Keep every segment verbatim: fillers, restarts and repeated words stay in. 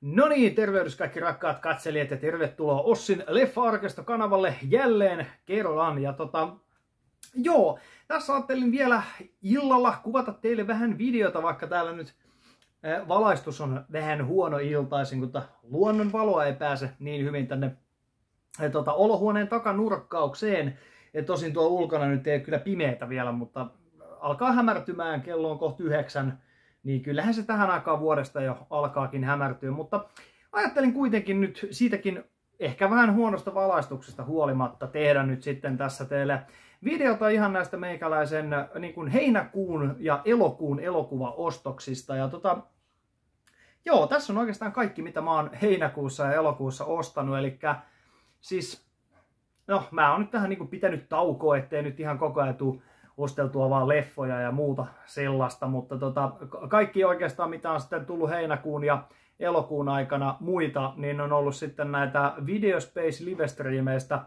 No niin, tervehdys kaikki rakkaat katselijat ja tervetuloa Ossin Leffa-arkisto-kanavalle jälleen kerran. Ja tota, joo, tässä ajattelin vielä illalla kuvata teille vähän videota, vaikka täällä nyt äh, valaistus on vähän huono iltaisin, kun luonnon valoa ei pääse niin hyvin tänne äh, tota, olohuoneen takanurkkaukseen. Ja tosin tuo ulkona nyt ei kyllä pimeätä vielä, mutta alkaa hämärtymään, kello on kohta yhdeksän. Niin kyllähän se tähän aikaan vuodesta jo alkaakin hämärtyä, mutta ajattelin kuitenkin nyt siitäkin ehkä vähän huonosta valaistuksesta huolimatta tehdä nyt sitten tässä teille videota ihan näistä meikäläisen niin kuin heinäkuun ja elokuun elokuvaostoksista. Ja tota, joo, tässä on oikeastaan kaikki, mitä mä oon heinäkuussa ja elokuussa ostanut, eli siis, no mä oon nyt tähän niin kuin pitänyt taukoa, ettei nyt ihan koko ajan tule osteltua vaan leffoja ja muuta sellaista, mutta tota, kaikki oikeastaan mitä on sitten tullut heinäkuun ja elokuun aikana muita, niin on ollut sitten näitä Videospace livestreameistä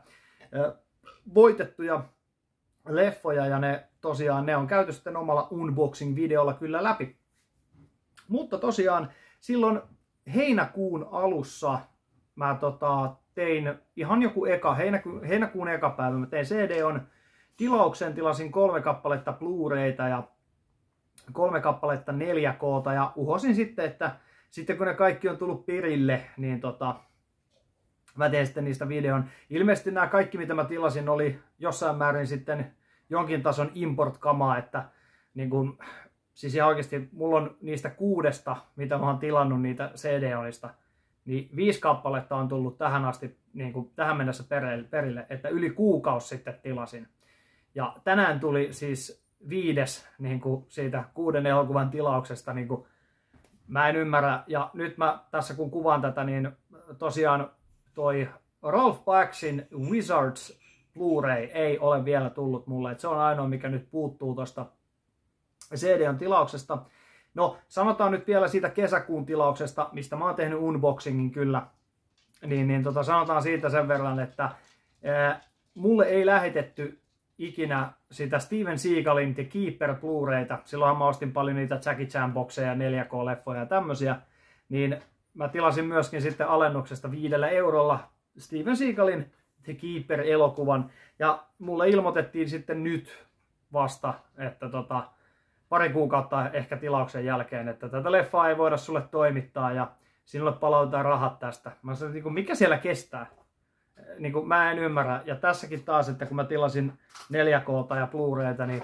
voitettuja leffoja ja ne tosiaan ne on käyty sitten omalla unboxing-videolla kyllä läpi. Mutta tosiaan silloin heinäkuun alussa mä tota, tein ihan joku eka, heinäku, heinäkuun eka päivä, mä tein C D-on tilauksen, tilasin kolme kappaletta Blu-rayta ja kolme kappaletta neljä K:ta ja uhosin sitten, että sitten kun ne kaikki on tullut perille, niin tota, mä teen sitten niistä videon. Ilmeisesti nämä kaikki mitä mä tilasin oli jossain määrin sitten jonkin tason import-kamaa, että niin kun, siis ihan oikeasti mulla on niistä kuudesta, mitä mä oon tilannut niitä C D-onista, niin viisi kappaletta on tullut tähän asti, niin kuin tähän mennessä perille, että yli kuukausi sitten tilasin. Ja tänään tuli siis viides niin kuin siitä kuuden elokuvan tilauksesta, niin kuin mä en ymmärrä. Ja nyt mä tässä kun kuvaan tätä, niin tosiaan toi Ralph Bakshin Wizards Blu-ray ei ole vielä tullut mulle. Et se on ainoa, mikä nyt puuttuu tuosta C D-on tilauksesta. No, sanotaan nyt vielä siitä kesäkuun tilauksesta, mistä mä oon tehnyt unboxingin kyllä. Niin, niin tota, sanotaan siitä sen verran, että ää, mulle ei lähetetty ikinä sitä Steven Seagalin The Keeper Blu-rayta. Silloinhan mä ostin paljon niitä Jackie Chan bokseja, neljä K-leffoja ja tämmösiä. Niin mä tilasin myöskin sitten alennuksesta viidellä eurolla Steven Seagalin The Keeper-elokuvan. Ja mulle ilmoitettiin sitten nyt vasta, että tota, pari kuukautta ehkä tilauksen jälkeen, että tätä leffaa ei voida sulle toimittaa ja sinulle palautetaan rahat tästä. Mä sanoin, että mikä siellä kestää? Niin kuin mä en ymmärrä. Ja tässäkin taas, että kun mä tilasin neljä K:ta ja Blu-rayta, niin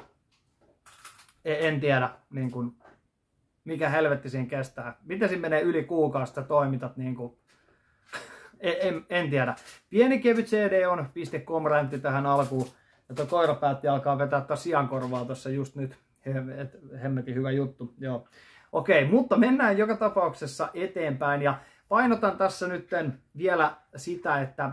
en tiedä, niin kuin, mikä helvetti siinä kestää. Miten siinä menee yli kuukausta toimitat? Niin kuin, en, en, en tiedä. Pieni kevyt C D on piste com räntti tähän alkuun. Ja tuo koira päätti alkaa vetää taas siankorvaa tuossa just nyt. Hemmetin hyvä juttu. Joo. Okei, mutta mennään joka tapauksessa eteenpäin. Ja painotan tässä nyt vielä sitä, että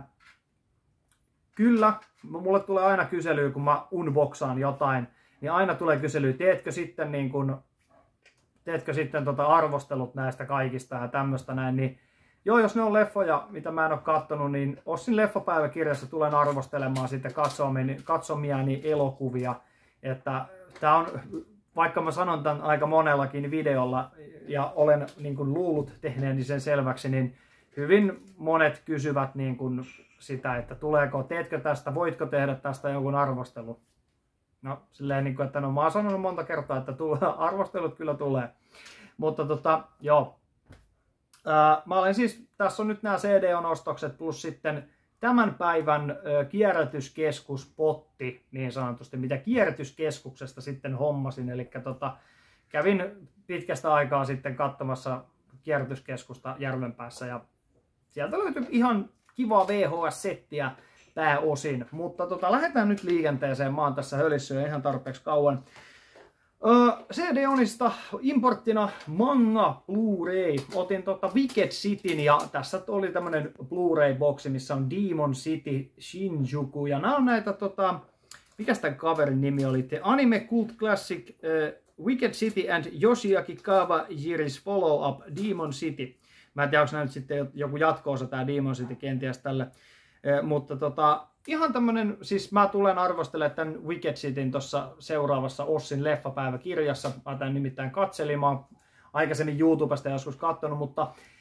kyllä, mulle tulee aina kyselyä, kun mä unboxaan jotain, niin aina tulee kyselyä, teetkö sitten, niin kun, teetkö sitten tota arvostelut näistä kaikista ja tämmöistä näin, niin joo, jos ne on leffoja, mitä mä en ole katsonut, niin Ossin leffapäiväkirjassa tulen arvostelemaan sitten katsomiani elokuvia, että tää on, vaikka mä sanon tämän aika monellakin videolla ja olen niin kuin luullut tehneeni sen selväksi, niin hyvin monet kysyvät niin kuin sitä, että tuleeko, teetkö tästä, voitko tehdä tästä jonkun arvostelu. No silleen, niin kuin, että no mä oon sanonut monta kertaa, että tulee, arvostelut kyllä tulee. Mutta tota, joo. Ää, mä olen siis, tässä on nyt nämä C D-on-ostokset plus sitten tämän päivän ä, kierrätyskeskuspotti, niin sanotusti, mitä kierrätyskeskuksesta sitten hommasin. Eli tota, kävin pitkästä aikaa sitten katsomassa kierrätyskeskusta Järvenpäässä ja sieltä löytyi ihan kivaa V H S-settiä pääosin. Mutta tota, lähdetään nyt liikenteeseen. Mä oon tässä hölissyt jo ihan tarpeeksi kauan. Öö, C D-onista importtina Manga Blu-ray. Otin tota Wicked Cityn ja tässä oli tämmönen Blu-ray-boksi, missä on Demon City Shinjuku. Ja nämä on näitä, tota, mikäs tämän kaverin nimi oli? The Anime Cult Classic uh, Wicked City and Yoshiaki Kawajiri's Follow-up Demon City. Mä en tiedä, onko nyt sitten joku jatko-osa tää Demon City kenties tälle. Eh, mutta tota, ihan tämmönen, siis mä tulen arvostelemaan tämän Wicked Cityn tuossa seuraavassa Ossin leffapäiväkirjassa. Mä tämän nimittäin katselin, mä oon aikaisemmin YouTubesta joskus katsonut, mutta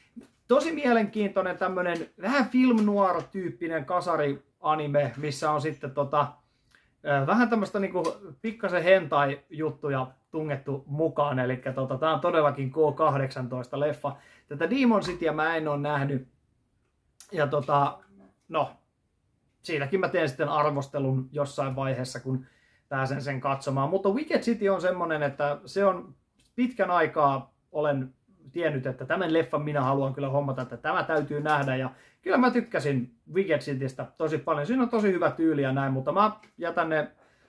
tosi mielenkiintoinen tämmönen vähän film noir-tyyppinen kasari-anime, missä on sitten tota, vähän tämmöistä niinku pikkasen hentai-juttuja tungettu mukaan. Eli tota, tää on todellakin K kahdeksantoista leffa. Tätä Demon Cityä mä en ole nähnyt. Ja tota, no, siitäkin mä teen sitten arvostelun jossain vaiheessa, kun pääsen sen katsomaan. Mutta Wicked City on semmonen, että se on pitkän aikaa olen tiennyt, että tämän leffan minä haluan kyllä hommata, että tämä täytyy nähdä. Ja kyllä mä tykkäsin Wicked Citystä tosi paljon. Siinä on tosi hyvä tyyli ja näin, mutta mä jätän ne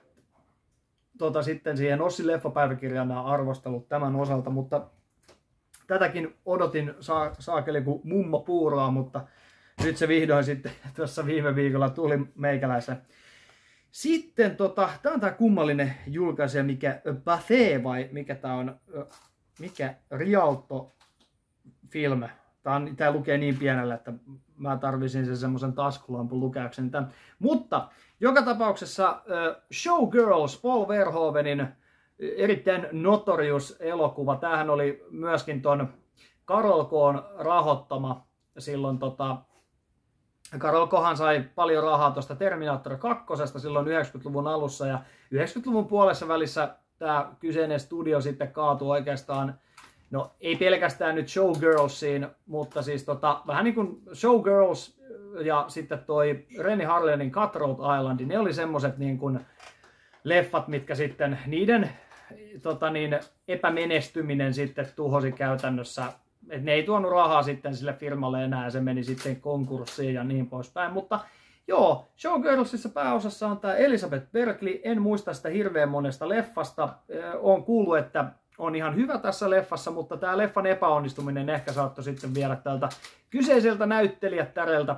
tota, sitten siihen Ossin leffapäiväkirjaan nämä arvostelut tämän osalta. Mutta tätäkin odotin saa, saakeli kuin mummo puuroa, mutta nyt se vihdoin sitten tuossa viime viikolla tuli meikäläisen. Sitten tota, tää on tää kummallinen julkaisija, mikä Pathé vai mikä tää on, mikä Rialto Film. Tää, on, tää lukee niin pienellä, että mä tarvisin sen semmosen taskulampun lukeakseni tämän. Mutta joka tapauksessa Showgirls, Paul Verhoevenin erittäin notorious elokuva. Tämähän oli myöskin ton Karol K:n rahoittama silloin tota, Karol Kohan sai paljon rahaa tuosta Terminator kaksi silloin yhdeksänkymmentäluvun alussa ja yhdeksänkymmentäluvun puolessa välissä tämä kyseinen studio sitten kaatui oikeastaan, no ei pelkästään nyt Showgirlsiin, mutta siis tota, vähän niin kuin Showgirls ja sitten toi Renny Harlinin Cutthroat Island, ne oli semmoset niin kuin leffat, mitkä sitten niiden tota niin, epämenestyminen sitten tuhosi käytännössä. Et ne ei tuonut rahaa sitten sille firmalle enää ja se meni sitten konkurssiin ja niin poispäin. Mutta joo, Showgirlsissa pääosassa on tämä Elizabeth Berkley. En muista sitä hirveän monesta leffasta. Olen kuullut, että on ihan hyvä tässä leffassa, mutta tämä leffan epäonnistuminen ehkä saattoi sitten viedä tältä kyseiseltä näyttelijättäreltä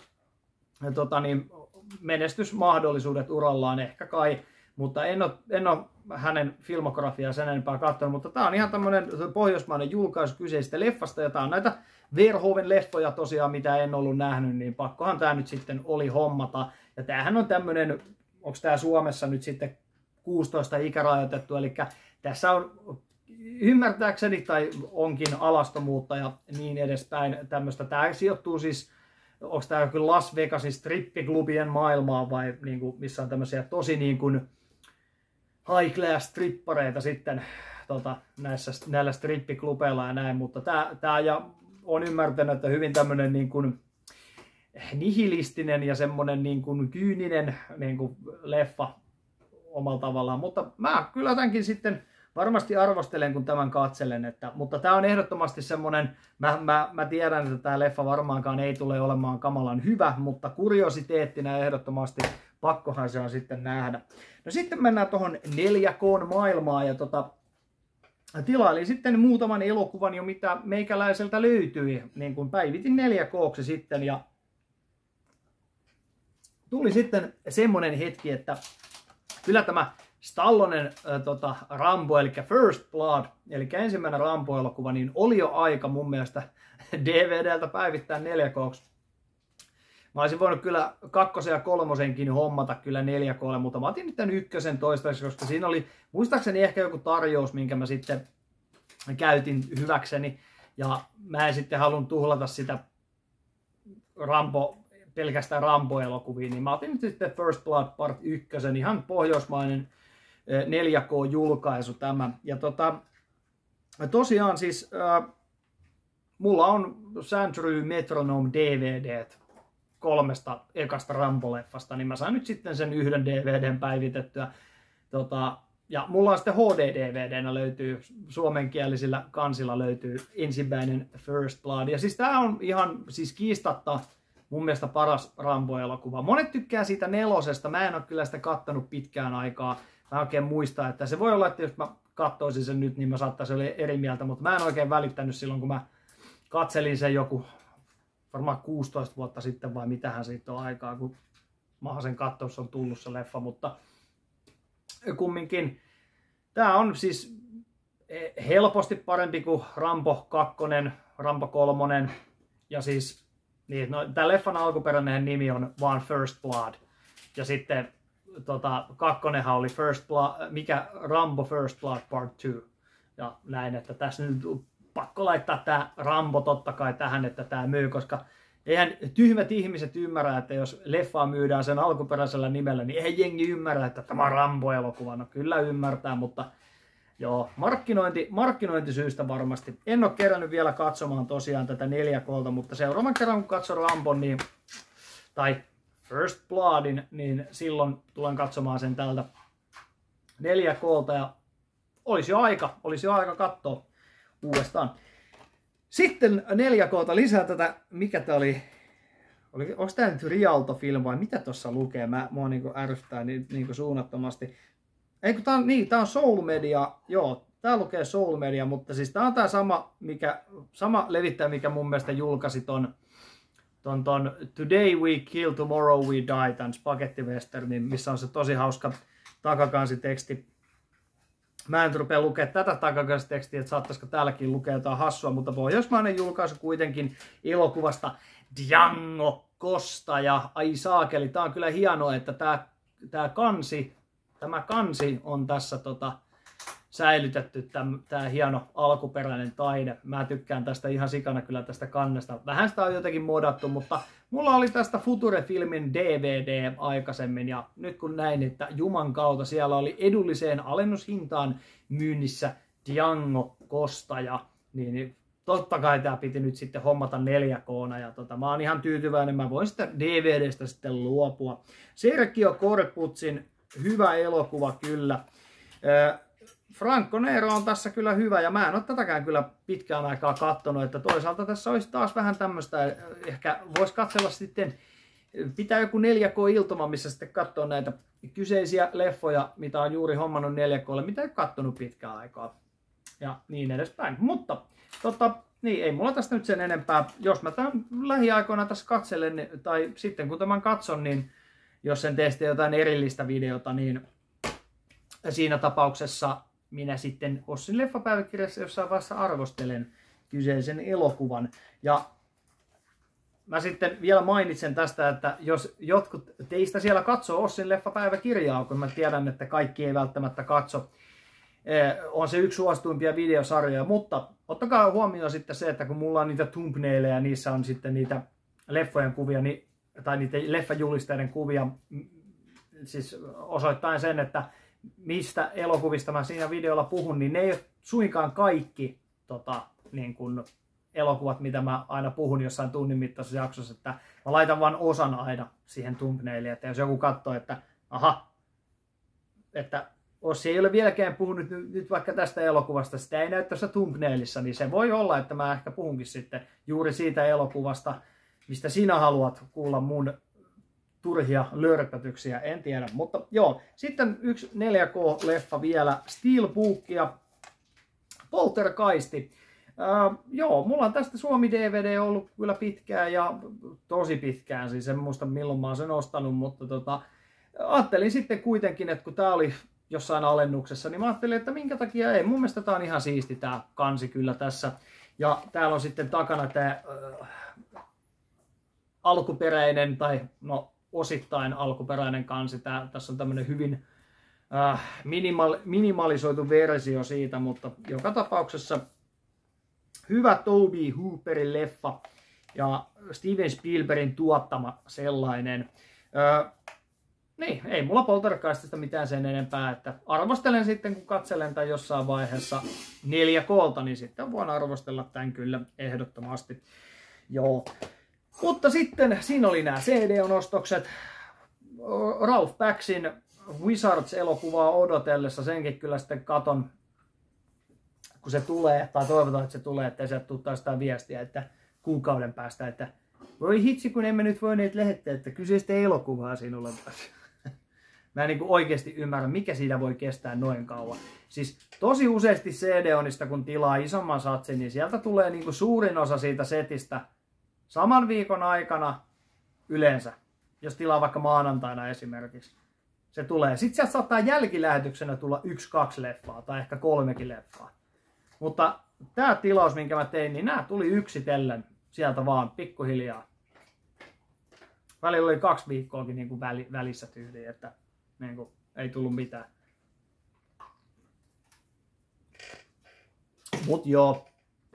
tota niin, menestysmahdollisuudet urallaan ehkä kai. Mutta en ole, en ole hänen filmografiaa sen enempää katsonut, mutta tämä on ihan tämmöinen pohjoismainen julkaisu kyseisestä leffasta, ja tämä on näitä Verhoeven leffoja tosiaan, mitä en ollut nähnyt, niin pakkohan tämä nyt sitten oli hommata. Ja tämähän on tämmöinen, onko tämä Suomessa nyt sitten kuusitoista ikärajoitettu, eli tässä on ymmärtääkseni, tai onkin alastomuutta ja niin edespäin tämmöistä. Tämä sijoittuu siis, onko tämä joku Las Vegasin strippiklubien maailmaa vai niin kuin, missä on tämmöisiä tosi niin kuin high class strippareita sitten tota, näissä, näillä strippiklubeilla ja näin, mutta tämä, tämä ja on ymmärtänyt, että hyvin tämmöinen niin kuin nihilistinen ja semmoinen niin kuin kyyninen niin kuin leffa omalla tavallaan, mutta mä kyllä tämänkin sitten varmasti arvostelen, kun tämän katselen, että, mutta tämä on ehdottomasti semmoinen, mä, mä, mä tiedän, että tämä leffa varmaankaan ei tule olemaan kamalan hyvä, mutta kuriositeettina ehdottomasti pakkohan se on sitten nähdä. No sitten mennään tuohon neljä K-maailmaan ja tota, tilailin sitten muutaman elokuvan jo, mitä meikäläiseltä löytyi, niin kuin päivitin neljä K:ksi sitten ja tuli sitten semmoinen hetki, että kyllä tämä Stallonen äh, tota, Rambo, eli First Blood, eli ensimmäinen Rambo-elokuva, niin oli jo aika mun mielestä D V D:ltä päivittää neljä K:ksi. Mä olisin voinut kyllä kakkosen ja kolmosenkin hommata kyllä neljä K:lle, mutta mä otin nyt tämän ykkösen toistaiseksi, koska siinä oli muistaakseni ehkä joku tarjous, minkä mä sitten käytin hyväkseni. Ja mä en sitten halunnut tuhlata sitä Rambo, pelkästään Rambo-elokuviin, niin mä otin nyt sitten First Blood Part yksi, ihan pohjoismainen neljä K-julkaisu tämä. Ja tota, tosiaan siis äh, mulla on Century Metronome D V D:t kolmesta ekasta Rambo-leffasta, niin mä sain nyt sitten sen yhden D V D:n päivitettyä. Tota, ja mulla on sitten H D-D V D:nä löytyy, suomenkielisillä kansilla löytyy ensimmäinen First Blood. Ja siis tää on ihan siis kiistatta mun mielestä paras Rambo-elokuva. Monet tykkää siitä nelosesta, mä en ole kyllä sitä kattonut pitkään aikaa. Mä oikein muista, että se voi olla, että jos mä katsoisin sen nyt, niin mä saattaisin olla eri mieltä, mutta mä en oikein välittänyt silloin, kun mä katselin sen joku varmaan kuusitoista vuotta sitten vai mitähän siitä on aikaa, kun mä sen katsossa on tullut se leffa, mutta kumminkin tää on siis helposti parempi kuin Rambo kaksi, Rambo kolme ja siis niin, no, tää leffan alkuperäinen nimi on vaan First Blood ja sitten tota, kakkonenhan oli First Blood, mikä Rambo First Blood Part two ja näin, että tässä nyt pakko laittaa tää Rambo totta kai tähän, että tää myy, koska eihän tyhmät ihmiset ymmärrä, että jos leffaa myydään sen alkuperäisellä nimellä, niin ei jengi ymmärrä, että tämä on Rambo-elokuva. No kyllä ymmärtää, mutta joo, markkinointi, markkinointisyystä varmasti. En ole kerännyt vielä katsomaan tosiaan tätä neljä K:lta, mutta seuraavan kerran kun katson Rambon, niin, tai First Bloodin, niin silloin tulen katsomaan sen tältä neljä K:lta ja olisi jo aika, olisi jo aika katsoa uudestaan. Sitten neljä K:lta lisää tätä, mikä tää oli, oli onko tää nyt Rialto Film vai mitä tuossa lukee, mä, mua niinku ärsyttää niin, niinku suunnattomasti. Ei kun tää on, niin, tää on Soul Media, joo, tää lukee Soul Media, mutta siis tää on tää sama, mikä, sama levittäjä, mikä mun mielestä julkaisi ton, ton, ton Today We Kill, Tomorrow We Die, tän spagettiwesternin, missä on se tosi hauska takakansiteksti. Mä en rupea lukemaan tätä takakansitekstiä, että saattaisiko täälläkin lukea jotain hassua, mutta pohjoismainen julkaisu kuitenkin elokuvasta Django Costa, ja ai saakeli, tää on kyllä hienoa, että tää, tää kansi, tämä kansi on tässä tota, säilytetty, tämä hieno alkuperäinen taide. Mä tykkään tästä ihan sikana kyllä tästä kannesta. Vähän sitä on jotenkin modattu, mutta mulla oli tästä Future-filmin D V D aikaisemmin, ja nyt kun näin, että Juman kautta siellä oli edulliseen alennushintaan myynnissä Django Costa, ja niin totta kai tää piti nyt sitten hommata neljä K:na, ja tota, mä oon ihan tyytyväinen, mä voin sitä D V D:stä sitten luopua. Sergio Corbuzzin hyvä elokuva kyllä. Franco Nero on tässä kyllä hyvä, ja mä en ole tätäkään kyllä pitkään aikaa katsonut, että toisaalta tässä olisi taas vähän tämmöistä, ehkä voisi katsella sitten, pitää joku neljä K-iltuma, missä sitten katsoo näitä kyseisiä leffoja, mitä on juuri hommannut neljä K:lle, mitä ei ole katsonut pitkään aikaa, ja niin edespäin. Mutta tota, niin, ei mulla tästä nyt sen enempää. Jos mä tämän lähiaikoina tässä katselen, tai sitten kun tämän katson, niin jos en tee jotain erillistä videota, niin siinä tapauksessa minä sitten Ossin leffapäiväkirjassa jossain vaiheessa arvostelen kyseisen elokuvan. Ja mä sitten vielä mainitsen tästä, että jos jotkut teistä siellä katsoo Ossin leffapäiväkirjaa, kun mä tiedän, että kaikki ei välttämättä katso, on se yksi suosituimpia videosarjoja, mutta ottakaa huomioon sitten se, että kun mulla on niitä thumbnaileja ja niissä on sitten niitä leffojen kuvia, niin, tai niitä leffajulisteiden kuvia, siis osoittain sen, että mistä elokuvista mä siinä videolla puhun, niin ne ei ole suinkaan kaikki tota, niin kun elokuvat, mitä mä aina puhun jossain tunnin mittaisessa jaksossa, että mä laitan vain osan aina siihen thumbnailiin, että jos joku katsoo, että aha, että Ossi ei ole vieläkään puhunut nyt vaikka tästä elokuvasta, sitä ei näy tässä thumbnailissa, niin se voi olla, että mä ehkä puhunkin sitten juuri siitä elokuvasta, mistä sinä haluat kuulla mun turhia lörpötyksiä, en tiedä. Mutta joo, sitten yksi neljä K-leffa vielä, Steelbook ja Poltergeisti. Äh, joo, mulla on tästä Suomi-D V D ollut kyllä pitkään ja tosi pitkään, siis en muista milloin mä oon sen ostanut, mutta tota, ajattelin sitten kuitenkin, että kun tää oli jossain alennuksessa, niin mä ajattelin, että minkä takia ei. Mun mielestä tää on ihan siisti tää kansi kyllä tässä. Ja täällä on sitten takana tää äh, alkuperäinen, tai no osittain alkuperäinen kansi. Tää, tässä on tämmönen hyvin äh, minimal, minimalisoitu versio siitä, mutta joka tapauksessa hyvä Tobe Hooperin leffa ja Steven Spielbergin tuottama sellainen. Äh, Niin, ei mulla Poltergeistista mitään sen enempää, että arvostelen sitten, kun katselen tai jossain vaiheessa neljä K:lta, niin sitten voin arvostella tämän kyllä ehdottomasti. Joo. Mutta sitten siinä oli nämä C D-ostokset. Ralph Backsin Wizards-elokuvaa odotellessa, senkin kyllä sitten katon, kun se tulee, tai toivotaan, että se tulee, ettei sieltä tule taas sitä viestiä, että kuukauden päästä, että voi hitsi, kun emme nyt voineet lähettää, että kyseistä elokuvaa sinulle taas. Mä en niin kuin oikeasti ymmärrä, mikä siitä voi kestää noin kauan. Siis tosi useasti C D-onista, kun tilaa isomman satsin, niin sieltä tulee niin kuin suurin osa siitä setistä saman viikon aikana yleensä. Jos tilaa vaikka maanantaina esimerkiksi. Se tulee. Sitten sieltä saattaa jälkilähetyksenä tulla yksi, kaksi leffaa tai ehkä kolmekin leffaa. Mutta tämä tilaus, minkä mä tein, niin nämä tuli yksitellen sieltä vaan pikkuhiljaa. Välillä oli kaksi viikkoakin niin kuin välissä tyyliin, että niin kuin, ei tullut mitään. Mut joo,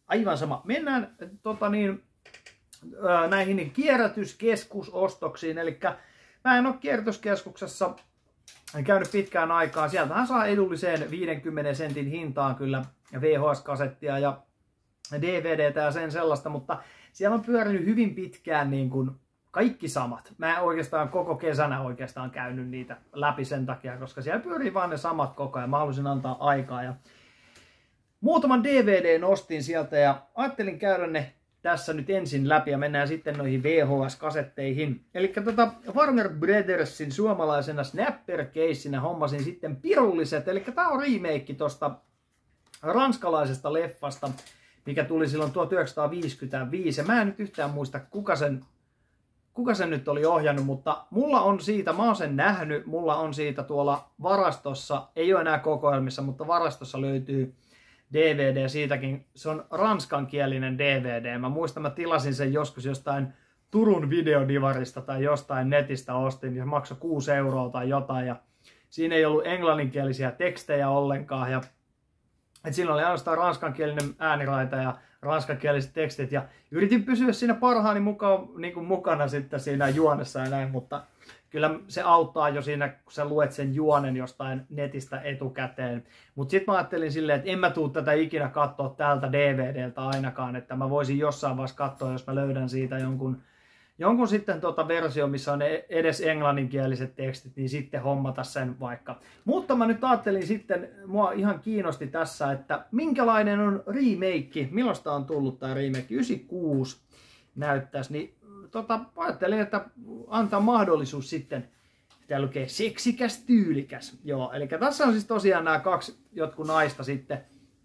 aivan sama. Mennään tota niin, näihin kierrätyskeskusostoksiin, eli mä en ole kierrätyskeskuksessa käynyt pitkään aikaa. Sieltähän saa edulliseen viidenkymmenen sentin hintaan kyllä V H S-kasettia ja D V D:tä ja sen sellaista, mutta siellä on pyörinyt hyvin pitkään niin kuin kaikki samat. Mä en oikeastaan koko kesänä oikeastaan käynyt niitä läpi sen takia, koska siellä pyörii vaan ne samat koko ajan. Mä halusin antaa aikaa ja muutaman D V D nostin sieltä ja ajattelin käydä ne tässä nyt ensin läpi ja mennään sitten noihin V H S-kasetteihin. Eli tota Warner Brothersin suomalaisena Snapper-keissinä hommasin sitten pirulliset, eli tää on remake tosta ranskalaisesta leffasta, mikä tuli silloin tuhatyhdeksänsataaviisikymmentäviisi. Mä en nyt yhtään muista, kuka sen, kuka sen nyt oli ohjannut, mutta mulla on siitä, mä oon sen nähnyt, mulla on siitä tuolla varastossa, ei ole enää kokoelmissa, mutta varastossa löytyy D V D siitäkin. Se on ranskankielinen D V D. Mä muistan, mä tilasin sen joskus jostain Turun videodivarista tai jostain netistä ostin, ja se maksoi kuusi euroa tai jotain, ja siinä ei ollut englanninkielisiä tekstejä ollenkaan, ja et siinä oli ainoastaan ranskankielinen ääniraita ja ranskankieliset tekstit, ja yritin pysyä siinä parhaani mukaan, niin kuin mukana sitten siinä juonessa ja näin, mutta kyllä se auttaa jo siinä, kun sä luet sen juonen jostain netistä etukäteen. Mutta sitten mä ajattelin silleen, että en mä tuu tätä ikinä katsoa täältä D V D:ltä ainakaan, että mä voisin jossain vaiheessa katsoa, jos mä löydän siitä jonkun, jonkun sitten tota versio, missä on edes englanninkieliset tekstit, niin sitten hommata sen vaikka. Mutta mä nyt ajattelin sitten, mua ihan kiinnosti tässä, että minkälainen on remake, milloin on tullut tää remake, yhdeksänkymmentäkuusi näyttäisi, niin tota, ajattelin, että antaa mahdollisuus sitten, täällä lukee seksikäs, tyylikäs. Joo, eli tässä on siis tosiaan nämä kaksi jotkut naista sitten,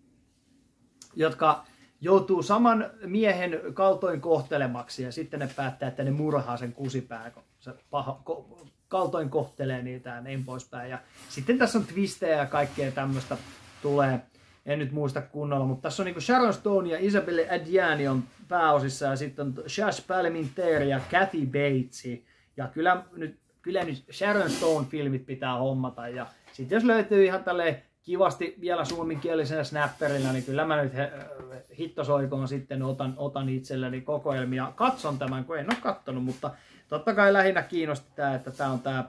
jotka joutuu saman miehen kaltoin kohtelemaksi ja sitten ne päättää, että ne murhaa sen kusipää, kun se paha, ko, kaltoin kohtelee niitä ja niin poispäin. Ja sitten tässä on twistejä ja kaikkea tämmöistä tulee. En nyt muista kunnolla, mutta tässä on niinku Sharon Stone ja Isabelle Adjani on pääosissa ja sitten on Josh Parmentier ja Kathy Bates. Ja kyllä nyt, kyllä nyt Sharon Stone-filmit pitää hommata. Ja sitten jos löytyy ihan tälleen kivasti vielä suomenkielisenä snapperilla, niin kyllä mä nyt hittosoikoon sitten otan, otan itselleni kokoelmia. Katson tämän, kun en ole kattonut, mutta totta kai lähinnä kiinnosti tämä, että tämä on tämä,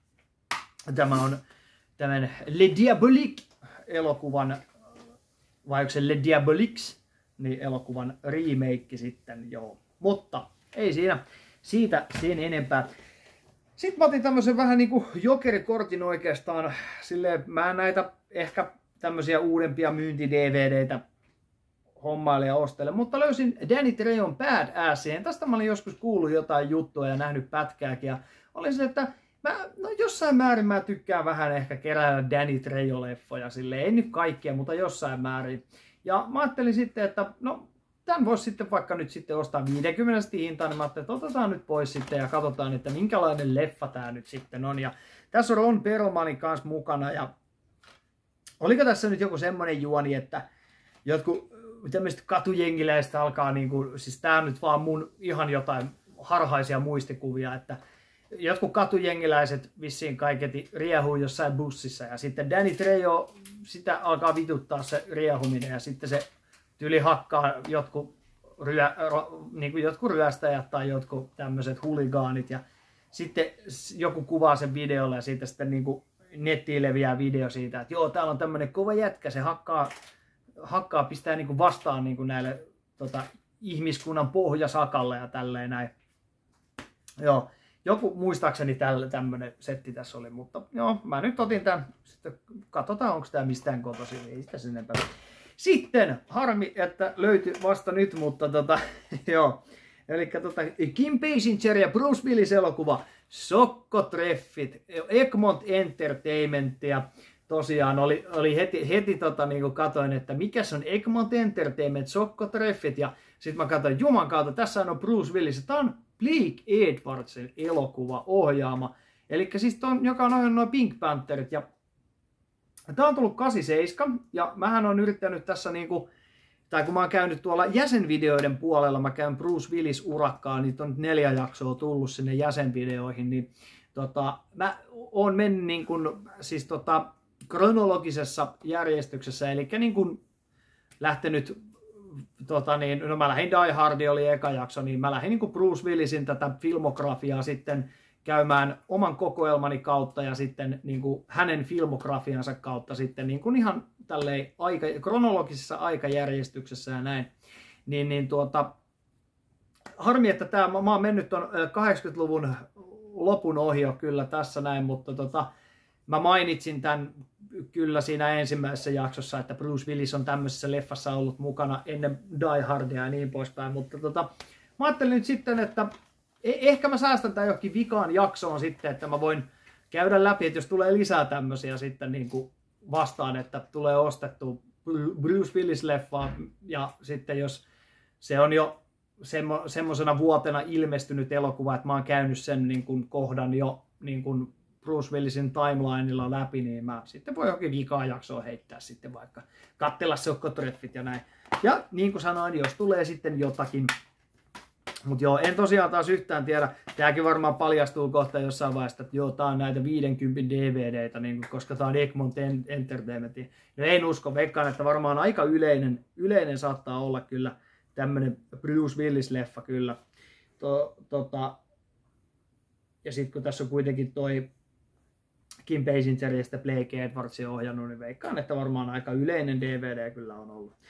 tämä on tämän Le Diabolique-elokuvan, vai onko se Le Diabolix, niin elokuvan remake sitten, joo. Mutta ei siinä siitä sen enempää. Sitten mä otin tämmöisen vähän niinku jokerikortin oikeastaan, silleen mä näitä ehkä tämmöisiä uudempia myynti-D V D:tä hommailen ja ostelen, mutta löysin Danny Trejon Badassin. Tästä mä olin joskus kuullut jotain juttua ja nähnyt pätkääkin ja olin se, että mä, no jossain määrin mä tykkään vähän ehkä keräillä Danny Trejo-leffoja, silleen, ei nyt kaikkia, mutta jossain määrin. Ja mä ajattelin sitten, että no tämän voisi sitten vaikka nyt sitten ostaa viidenkymmenen hintaan, niin mä ajattelin, että otetaan nyt pois sitten ja katsotaan, että minkälainen leffa tää nyt sitten on. Ja tässä on Ron Perlmanin kanssa mukana ja oliko tässä nyt joku semmoinen juoni, että jotkut tämmöiset katujengiläiset alkaa niinku, siis tää on nyt vaan mun ihan jotain harhaisia muistikuvia, että jotkut katujengiläiset vissiin kaiketi riehuu jossain bussissa ja sitten Danny Trejo, sitä alkaa vituttaa se riehuminen ja sitten se tyli hakkaa jotkut, ryö, niin kuin jotkut ryöstäjät tai jotkut tämmöiset huligaanit ja sitten joku kuvaa sen videolla ja siitä sitten niin kuin nettiin leviää video siitä, että joo, täällä on tämmöinen kova jätkä, se hakkaa, hakkaa pistää niin kuin vastaan niin kuin näille tota, ihmiskunnan pohjasakalle ja tälleen näin. Joo. Joku muistaakseni tämmönen setti tässä oli, mutta joo, mä nyt otin tämän. Sitten katsotaan, onko tämä mistään kotoisin, ei sitä sinne päin. Sitten, harmi, että löytyi vasta nyt, mutta tota, joo. Eli tota, Kim Basinger ja Bruce Willis elokuva, Sokkotreffit, Egmont Entertainment ja tosiaan oli, oli heti, heti tota, niin kuin katoin, että mikä se on Egmont Entertainment, Sokkotreffit ja sitten mä katsoin, juman kautta, tässä on Bruce Willis, tämä on Blake Edwardsin elokuva ohjaama. Eli siis ton, joka on ohjannut noin Pink Pantherit. Ja tää on tullut kahdeksankymmentäseitsemän. Ja mähän on yrittänyt tässä niinku, tai kun mä oon käynyt tuolla jäsenvideoiden puolella, mä käyn Bruce Willis urakkaan, niitä on nyt neljä jaksoa tullut sinne jäsenvideoihin, niin tota, mä oon mennyt niin kun, siis tota, kronologisessa järjestyksessä, eli niin kun lähtenyt tota niin, no mä lähdin Die Hard oli eka jakso, niin mä lähdin niin kuin Bruce Willisin tätä filmografiaa sitten käymään oman kokoelmani kautta ja sitten niin kuin hänen filmografiansa kautta sitten niin kuin ihan tälleen aika, kronologisessa aikajärjestyksessä ja näin. Niin, niin tuota, harmi, että tää, mä oon mennyt ton kahdeksankymmentäluvun lopun ohi jo kyllä tässä näin, mutta tota, mä mainitsin tämän kyllä siinä ensimmäisessä jaksossa, että Bruce Willis on tämmöisessä leffassa ollut mukana ennen Die Hardia ja niin poispäin, mutta tota, mä ajattelin nyt sitten, että ehkä mä säästän tämän johonkin vikaan jaksoon sitten, että mä voin käydä läpi, että jos tulee lisää tämmöisiä sitten niin kuin vastaan, että tulee ostettua Bruce Willis-leffaa ja sitten jos se on jo semmo, semmoisena vuotena ilmestynyt elokuva, että mä oon käynyt sen niin kuin kohdan jo niin kuin Bruce Willisin timelineilla läpi, niin mä sitten voi johonkin vikaa jaksoa heittää sitten vaikka katsella seuhkotreffit ja näin. Ja niin kuin sanoin, jos tulee sitten jotakin. Mutta joo, en tosiaan taas yhtään tiedä. Tääkin varmaan paljastuu kohta jossain vaiheessa, että joo, tää on näitä viidenkymmenen D V D:tä, niin koska tää on Egmont Entertainment. No en usko, veikkaan, että varmaan aika yleinen, yleinen saattaa olla kyllä tämmönen Bruce Willis-leffa kyllä. To, tota, ja sitten kun tässä on kuitenkin toi Kim Basinger ja sitten Blake Edwardsin ohjannut, niin veikkaan, että varmaan aika yleinen D V D kyllä on ollut.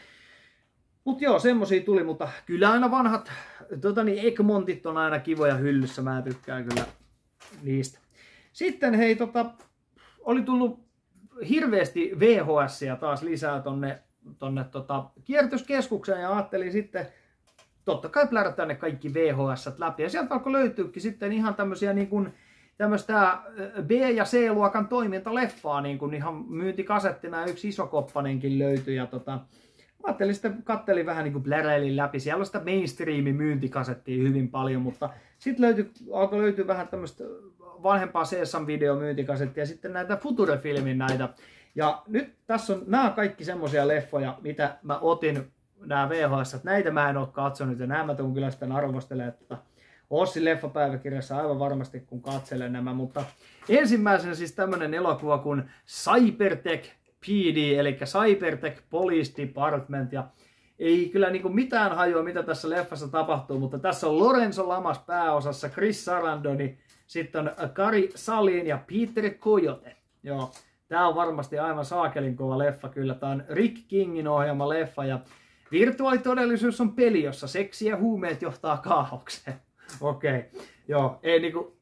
Mut joo, semmosia tuli, mutta kyllä aina vanhat tota niin, Egmontit on aina kivoja hyllyssä, mä tykkään kyllä niistä. Sitten hei, tota, oli tullut hirveästi V H S:ia taas lisää tonne, tonne tota, kierrätyskeskukseen ja ajattelin sitten totta kai plärätä ne kaikki V H S läpi. Ja sieltä alkoi löytyykin sitten ihan tämmösiä niin kuin tämmöistä B- ja C-luokan toimintaleffaa, niin kuin ihan myyntikasettina yksi isokoppanenkin löytyi. Ja tota, mä ajattelin sitten, kattelin vähän niin kuin pläräilin läpi. Siellä on sitä mainstreamin myyntikasettia hyvin paljon, mutta sitten löytyi, alkoi löytyä vähän tämmöistä vanhempaa Sesam-video myyntikasettia ja sitten näitä Future-filmin näitä. Ja nyt tässä on nämä kaikki semmoisia leffoja, mitä mä otin, nämä V H S, näitä mä en ole katsonut ja nämä mä tuun kyllä sitten arvostelemaan tuota Ossin leffapäiväkirjassa aivan varmasti, kun katselen nämä, mutta ensimmäisenä siis tämmönen elokuva kuin Cybertech P D, eli Cybertech Police Department, ja ei kyllä niinku mitään hajua, mitä tässä leffassa tapahtuu, mutta tässä on Lorenzo Lamas pääosassa, Chris Sarandoni, sitten on Kari Salin ja Peter Coyote. Joo, tää on varmasti aivan saakelin kova leffa kyllä, tää on Rick Kingin ohjaama leffa, ja virtuaalitodellisuus on peli, jossa seksi ja huumeet johtaa kaaukseen. Okei, okay. Joo, ei niinku,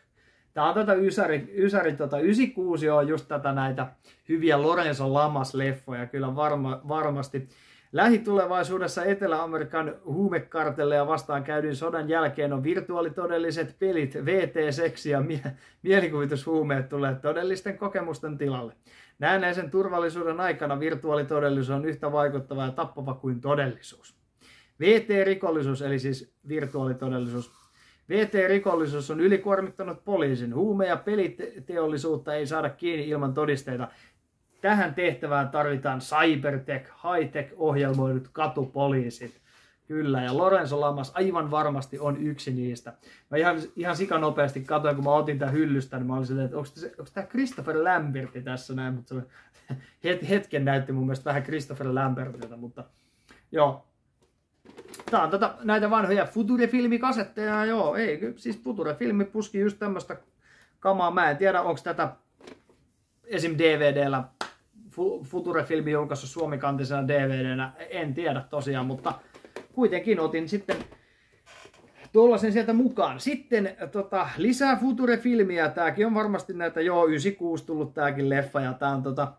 tää on tätä Ysäri, Ysäri tota, yhdeksänkymmentäkuusi on just tätä näitä hyviä Lorenzo Lamas-leffoja, kyllä varma, varmasti. Lähitulevaisuudessa Etelä-Amerikan huumekartelleja vastaan käydyn sodan jälkeen on virtuaalitodelliset pelit, V T-seksi ja mie- mielikuvitushuumeet tulee todellisten kokemusten tilalle. Näennäisen turvallisuuden aikana virtuaalitodellisuus on yhtä vaikuttava ja tappava kuin todellisuus. V T-rikollisuus, eli siis virtuaalitodellisuus. V T-rikollisuus on ylikuormittanut poliisin. Huume- ja peliteollisuutta ei saada kiinni ilman todisteita. Tähän tehtävään tarvitaan cybertech, high-tech ohjelmoidut katupoliisit. Kyllä, ja Lorenzo Lamas aivan varmasti on yksi niistä. Mä ihan, ihan sikanopeasti katsoin, kun mä otin tämän hyllystä, niin mä olin silleen, että onko, onko tämä Christopher Lamberti tässä näin, mutta se hetken näytti mun mielestä vähän Christopher Lambertilta, mutta joo. Tää on tätä, näitä vanhoja Future-filmikasetteja, joo, ei, siis Future-filmi puski just tämmöstä kamaa, mä en tiedä, onko tätä esim. D V D:llä Future-filmi julkaissut suomikantisena D V D:nä, en tiedä tosiaan, mutta kuitenkin otin sitten tuollaisen sieltä mukaan. Sitten tota, lisää Future-filmiä, tääkin on varmasti näitä, joo, yhdeksänkymmentäkuusi tullut tääkin leffa, ja tää on tota,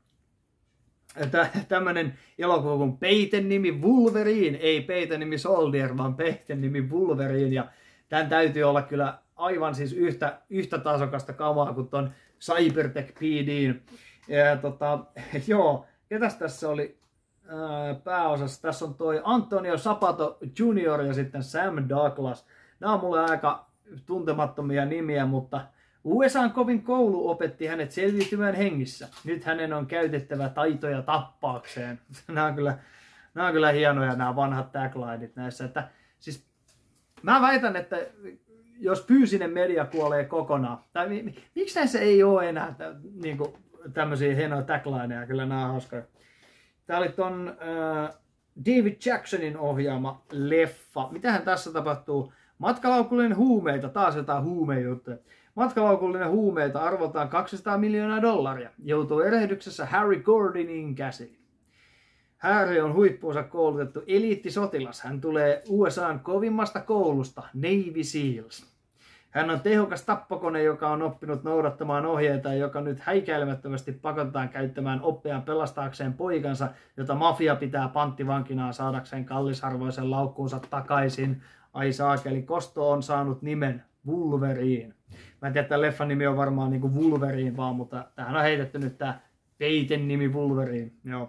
tämmönen elokuva kuin Peiten nimi Wolverine, ei Peiten nimi Soldier, vaan Peiten nimi Wolverine, ja tän täytyy olla kyllä aivan siis yhtä, yhtä tasokasta kamaa kuin ton Cybertech P D:n. Ja tota, joo, ketäs tässä oli ää, pääosassa? Tässä on toi Antonio Sapato junior ja sitten Sam Douglas. Nämä on mulle aika tuntemattomia nimiä, mutta U S A:n kovin koulu opetti hänet selviytymään hengissä. Nyt hänen on käytettävä taitoja tappaakseen. Nämä on kyllä, nämä on kyllä hienoja nämä vanhat taglineit näissä. Että, siis, mä väitän, että jos fyysinen media kuolee kokonaan, tai mi, mi, miksi näissä ei ole enää tä, niinku, tämmöisiä hienoja taglineja, kyllä nämä on hauskoja. Tää oli ton äh, David Jacksonin ohjaama leffa. Mitähän tässä tapahtuu? Matkalaukullinen huumeita, taas jotain huumejuttuja. Matkalaukullinen huumeita arvoltaan kaksisataa miljoonaa dollaria. Joutuu erehdyksessä Harry Gordonin käsiin. Harry on huippuunsa koulutettu eliittisotilas. Hän tulee U S A:n kovimmasta koulusta, Navy Seals. Hän on tehokas tappokone, joka on oppinut noudattamaan ohjeita ja joka nyt häikäilemättömästi pakotetaan käyttämään oppiaan pelastaakseen poikansa, jota mafia pitää panttivankinaan saadakseen kallisarvoisen laukkuunsa takaisin. Ai saakeli, Kosto on saanut nimen Wolverine. Mä en tiedä, että leffan nimi on varmaan niinku Wolverine vaan, mutta tähän on heitetty nyt tää peiten nimi Wolverine. Joo.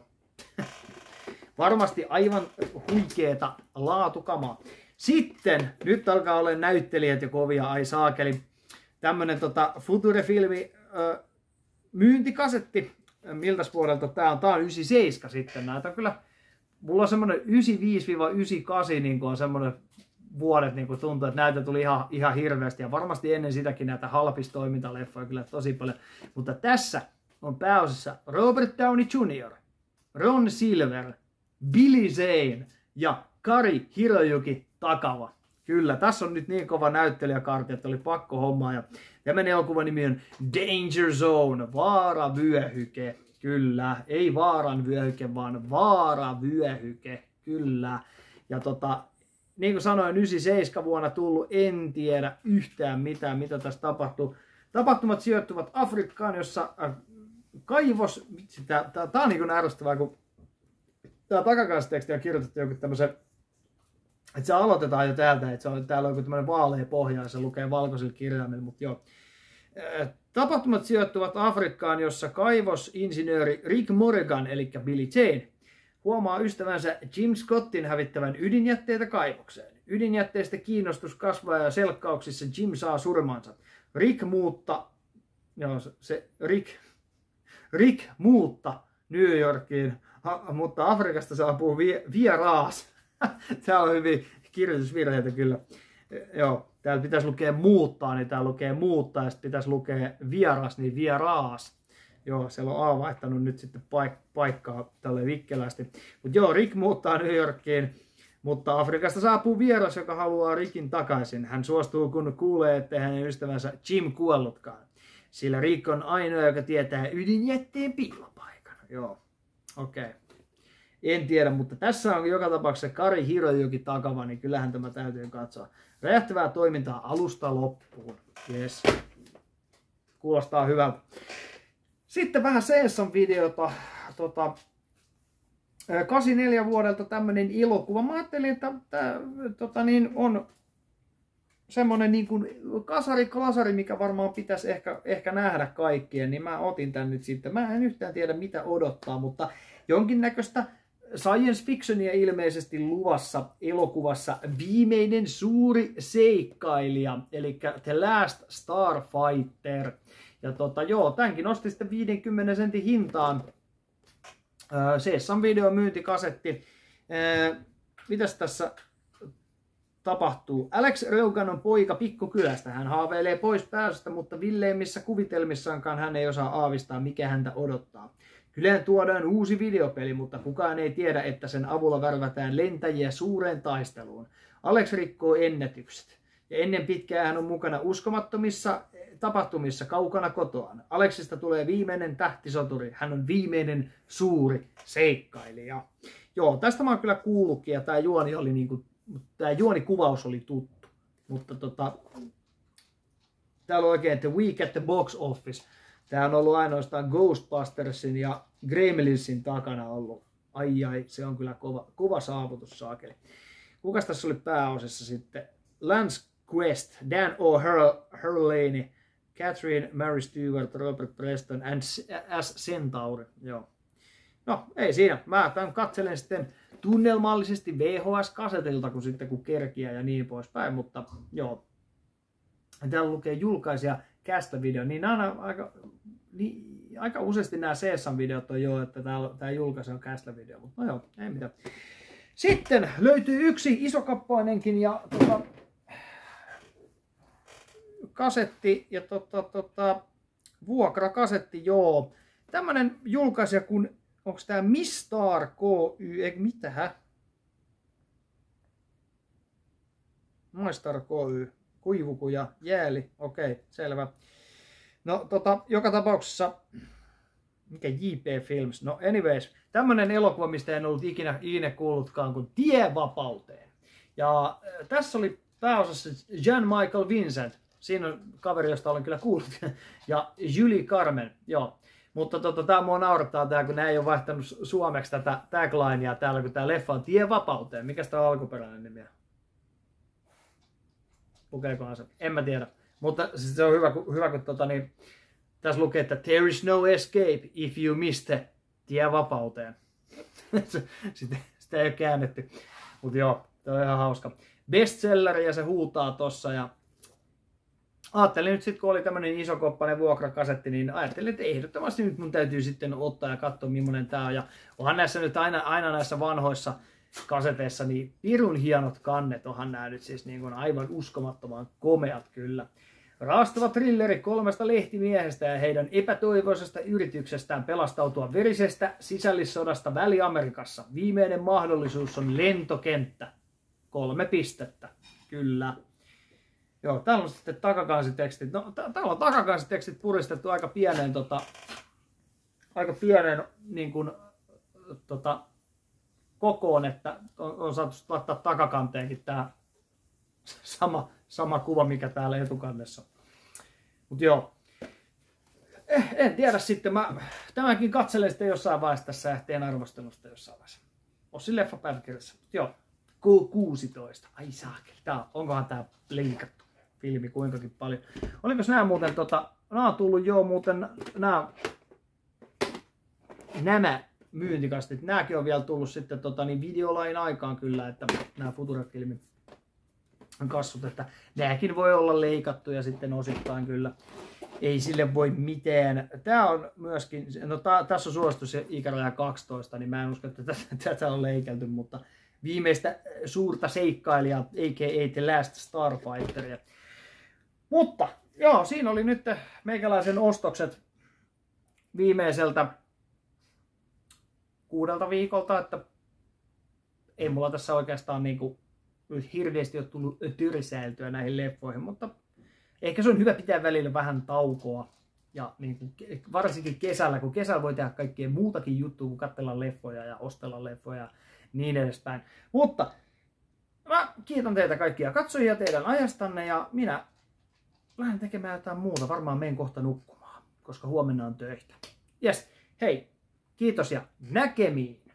Varmasti aivan huikeeta laatukamaa. Sitten, nyt alkaa olla näyttelijät jo kovia, ai saakeli. Tämmönen tota, Future-filmi ö, myyntikasetti. Miltäs vuodelta tää on? Tää on yhdeksänkymmentäseitsemän sitten. Näitä on kyllä, mulla on semmonen yhdeksänkymmentäviisi yhdeksänkymmentäkahdeksan niin on semmonen vuodet niin kuin tuntuu, että näitä tuli ihan, ihan hirveästi. Ja varmasti ennen sitäkin näitä halpistoimintaleffoja kyllä tosi paljon. Mutta tässä on pääosassa Robert Downey junior, Ron Silver, Billy Zane ja Kari Hiroyuki Takawa. Kyllä, tässä on nyt niin kova näyttelijäkartti, että oli pakko hommaa. Ja tämän elokuvan nimi on Danger Zone, vaaravyöhyke. Kyllä, ei vaaran vyöhyke, vaan vaaravyöhyke. Kyllä. Ja tota, niin kuin sanoin, yhdeksänkymmentäseitsemän vuonna tullut, en tiedä yhtään mitään, mitä tässä tapahtuu. Tapahtumat sijoittuvat Afrikkaan, jossa äh, kaivos, tämä on niin kuin ärsyttävää, kun tämä takakaisteksti on kirjoitettu joku tämmöisen, että se aloitetaan jo täältä, että se on, täällä on joku tämmöinen vaalea pohja ja se lukee valkoisilla kirjaimilla, mutta joo. Tapahtumat sijoittuvat Afrikkaan, jossa kaivosinsinööri Rick Morgan, eli Billy Zane, huomaa ystävänsä Jim Scottin hävittävän ydinjätteitä kaivokseen. Ydinjätteistä kiinnostus kasvaa ja selkkauksissa Jim saa surmansa. Rick muutta, joo, se Rick, Rick muutta New Yorkiin, ha, mutta Afrikasta saapuu vie, vieraas. Täällä on hyvin kirjoitusvirheitä kyllä. Joo, täällä pitäisi lukea muuttaa, niin täällä lukee muuttaa, ja sitten pitäisi lukea vieras, niin vieraas. Joo, siellä on A vaihtanut nyt sitten paik- paikkaa tälle vikkelästi. Mutta joo, Rick muuttaa New Yorkiin, mutta Afrikasta saapuu vieras, joka haluaa Rickin takaisin. Hän suostuu, kun kuulee, ettei hänen ystävänsä Jim kuollutkaan. Sillä Rick on ainoa, joka tietää ydinjätteen piilopaikan. Joo, okei. Okay. En tiedä, mutta tässä on joka tapauksessa Kari Hiroyuki Takawa, niin kyllähän tämä täytyy katsoa. Räjähtävää toimintaa alusta loppuun. Yes. Kuulostaa hyvältä. Sitten vähän Seesan-videota. Tota, kahdeksankymmentäneljä vuodelta tämmönen elokuva. Mä ajattelin, että tää, tota, niin on semmonen niin kuin kasari-klasari, mikä varmaan pitäisi ehkä, ehkä nähdä kaikkien, niin mä otin tän nyt sitten. Mä en yhtään tiedä mitä odottaa, mutta jonkinnäköistä science fictionia ilmeisesti luvassa elokuvassa Viimeinen suuri seikkailija, eli The Last Starfighter. Ja tota, joo, tämänkin nosti sitten viidenkymmenen sentin hintaan. Seessan video myyntikasetti. Mitäs tässä tapahtuu? Alex Reugan on poika pikkukylästä. Hän haaveilee pois pääsystä, mutta villeimmissä kuvitelmissaankaan hän ei osaa aavistaa, mikä häntä odottaa. Kylään tuodaan uusi videopeli, mutta kukaan ei tiedä, että sen avulla värvätään lentäjiä suureen taisteluun. Alex rikkoo ennätykset. Ja ennen pitkää hän on mukana uskomattomissa tapahtumissa kaukana kotoaan. Aleksista tulee viimeinen tähtisoturi. Hän on viimeinen suuri seikkailija. Joo, tästä mä oon kyllä kuullutkin ja tää juoni oli niinku, tää juonikuvaus oli tuttu. Mutta tota, täällä on oikein The Week at the Box Office. Tää on ollut ainoastaan Ghostbustersin ja Gremlinsin takana ollut. Ai ai, se on kyllä kova, kova saavutus saakeli. Kukas tässä oli pääosassa sitten? Lance Quest, Dan O'Hurley, Catherine Mary Stewart, Robert Preston and S. Centauri. Joo. No, ei siinä. Mä tämän katselen sitten tunnelmallisesti V H S-kasetilta, kun sitten kun kerkiä ja niin poispäin, mutta joo. Täällä lukee julkaisija kästä-video, niin nämä on aika, niin, aika useasti nämä Seesan-videot on jo, että tämä julkaisija on kästä-video, mutta no joo, ei mitään. Sitten löytyy yksi isokappainenkin ja tota, kasetti ja tota, tota, vuokrakasetti, joo. Tämmönen julkaisija kun, onko tämä Mistar K Y, eikö mitähän? Maistar K Y, Kuivuku ja Jääli, okei, okay, selvä. No tota, joka tapauksessa, mikä J P Films, no anyways, tämmönen elokuva, mistä en ollut ikinä, ikinä kuullutkaan, kuin Tie vapauteen. Ja äh, tässä oli pääosassa Jean-Michael Vincent, siinä on kaveri, josta olen kyllä kuullut, ja Julie Carmen, joo. Mutta tota, tää mua naurattaa tää, kun nää ei ole vaihtanut suomeksi tätä taglinea täällä, kun tää leffa on Tie vapauteen. Mikäs tää on alkuperäinen nimi? Lukeekohan se? En mä tiedä. Mutta siis se on hyvä, hyvä kun tota, niin, tässä lukee, että there is no escape if you miss the Tie vapauteen. sitä, sitä ei ole käännetty. Mutta joo, tämä on ihan hauska. Bestselleri ja se huutaa tossa. Ja ajattelin nyt sitten, kun oli tämmönen isokoppainen vuokrakasetti, niin ajattelin, että ehdottomasti nyt mun täytyy sitten ottaa ja katsoa, millainen tää on. Ja onhan näissä nyt aina, aina näissä vanhoissa kaseteissa, niin pirun hienot kannet onhan nää nyt siis niin kuin aivan uskomattoman komeat kyllä. Raastava thrilleri kolmesta lehtimiehestä ja heidän epätoivoisesta yrityksestään pelastautua verisestä sisällissodasta Väli-Amerikassa. Viimeinen mahdollisuus on lentokenttä. Kolme pistettä. Kyllä. Joo, täällä on sitten takakanssitekstit. No, täällä on takakanssitekstit puristettu aika pieneen, tota, aika pieneen niin kuin, tota, kokoon, että on, on saatu laittaa takakanteenkin tää sama, sama kuva, mikä täällä etukannessa. Mut joo. Eh, en tiedä sitten. Mä tämänkin katselen sitten jossain vaiheessa tässä ja teen arvostelusta jossain vaiheessa. Ossin leffapäiväkirjassa. Mut joo. kuusitoista. Ai saakeli. Tää, onkohan tää liikattu filmi kuinkakin paljon. Olikos nää muuten tota... Nää on tullut joo muuten... Nää... Nämä myyntikastit. Nääkin on vielä tullut sitten tota, niin videolain aikaan kyllä, että nämä Future-filmin kassut, että nääkin voi olla leikattuja sitten osittain kyllä. Ei sille voi mitään. Tää on myöskin, no ta, tässä on suositus ikäraja kaksitoista, niin mä en usko, että tätä, tätä on leikelty, mutta viimeistä suurta seikkailijaa, a k a. The Last Starfighteria. Mutta joo, siinä oli nyt meikäläisen ostokset viimeiseltä kuudelta viikolta, että ei mulla tässä oikeastaan niinku nyt hirveästi ole tullut tyrsäiltyä näihin leffoihin, mutta ehkä se on hyvä pitää välillä vähän taukoa. Ja niin kuin, varsinkin kesällä, kun kesällä voi tehdä kaikkea muutakin juttua kuin katsella leffoja ja ostella leffoja ja niin edespäin. Mutta mä kiitän teitä kaikkia katsojia teidän ajastanne ja minä lähden tekemään jotain muuta. Varmaan menen kohta nukkumaan, koska huomenna on töitä. Jes, hei, kiitos ja näkemiin!